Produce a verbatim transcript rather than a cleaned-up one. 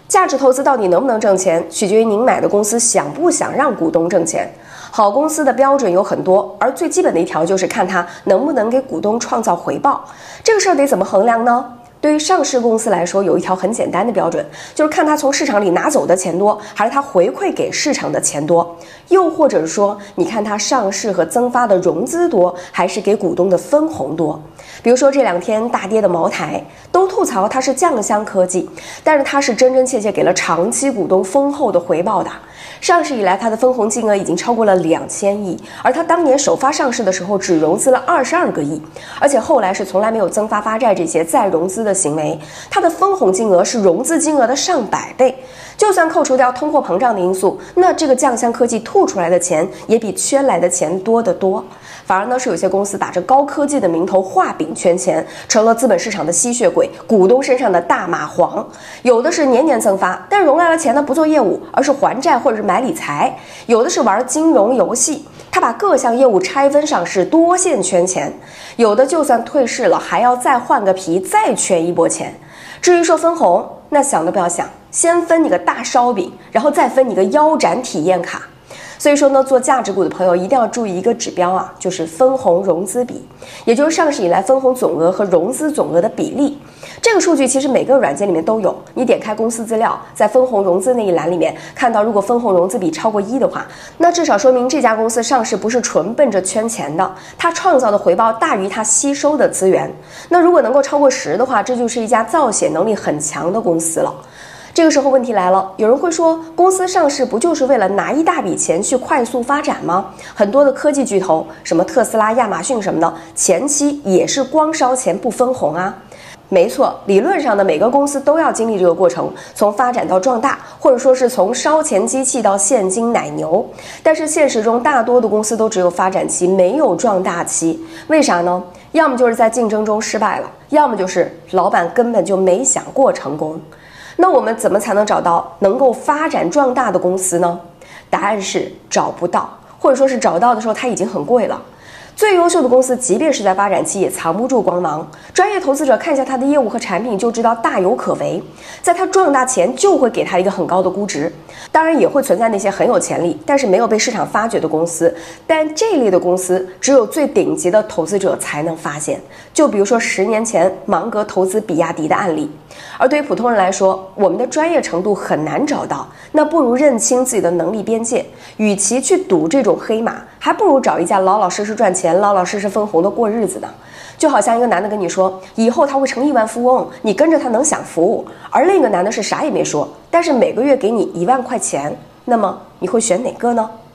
价值投资到底能不能挣钱，取决于您买的公司想不想让股东挣钱。好公司的标准有很多，而最基本的一条就是看它能不能给股东创造回报。这个事儿得怎么衡量呢？对于上市公司来说，有一条很简单的标准，就是看它从市场里拿走的钱多，还是它回馈给市场的钱多。又或者是说，你看它上市和增发的融资多，还是给股东的分红多。比如说这两天大跌的茅台，都吐槽它是酱香科技，但是它是真真切切给了长期股东丰厚的回报的。上市以来，它的分红金额已经超过了两千亿，而它当年首发上市的时候只融资了二十二个亿，而且后来是从来没有增发发债这些再融资的行为，它的分红金额是融资金额的上百倍。就算扣除掉通货膨胀的因素，那这个酱香科技吐出来的钱也比圈来的钱多得多。反而呢，是有些公司打着高科技的名头画饼圈钱，成了资本市场的吸血鬼，股东身上的大蚂蟥。有的是年年增发，但融来了钱呢不做业务，而是还债或者是买理财；有的是玩金融游戏，他把各项业务拆分上市，多线圈钱；有的就算退市了，还要再换个皮，再圈一波钱。至于说分红，那想都不要想，先分你个大烧饼，然后再分你个腰斩体验卡。所以说呢，做价值股的朋友一定要注意一个指标啊，就是分红融资比，也就是上市以来分红总额和融资总额的比例。这个数据其实每个软件里面都有，你点开公司资料，在分红融资那一栏里面看到，如果分红融资比超过一的话，那至少说明这家公司上市不是纯奔着圈钱的，它创造的回报大于它吸收的资源。那如果能够超过十的话，这就是一家造血能力很强的公司了。这个时候问题来了，有人会说，公司上市不就是为了拿一大笔钱去快速发展吗？很多的科技巨头，什么特斯拉、亚马逊什么的，前期也是光烧钱不分红啊。没错，理论上的每个公司都要经历这个过程，从发展到壮大，或者说是从烧钱机器到现金奶牛。但是现实中，大多的公司都只有发展期，没有壮大期。为啥呢？要么就是在竞争中失败了，要么就是老板根本就没想过成功。那我们怎么才能找到能够发展壮大的公司呢？答案是找不到，或者说是找到的时候它已经很贵了。最优秀的公司，即便是在发展期，也藏不住光芒。专业投资者看一下它的业务和产品，就知道大有可为。在它壮大前，就会给它一个很高的估值。当然，也会存在那些很有潜力，但是没有被市场发掘的公司。但这类的公司，只有最顶级的投资者才能发现。就比如说十年前芒格投资比亚迪的案例。而对于普通人来说，我们的专业程度很难找到，那不如认清自己的能力边界。与其去赌这种黑马，还不如找一家老老实实赚钱、老老实实分红的过日子呢。就好像一个男的跟你说，以后他会成亿万富翁，你跟着他能享福；而另一个男的是啥也没说，但是每个月给你一万块钱，那么你会选哪个呢？